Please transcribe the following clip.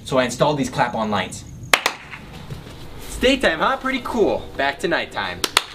so I installed these clap-on lights. It's daytime, huh? Pretty cool. Back to nighttime.